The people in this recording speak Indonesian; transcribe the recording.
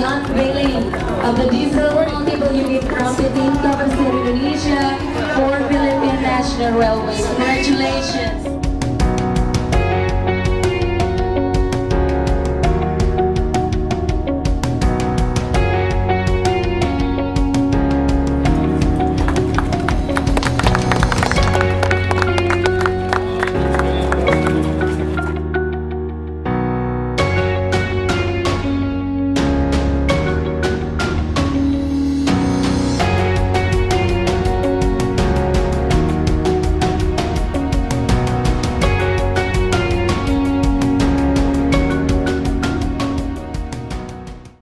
unveiling of the diesel multiple unit rocket in Kabupaten Indonesia for Philippine National Railways. Congratulations.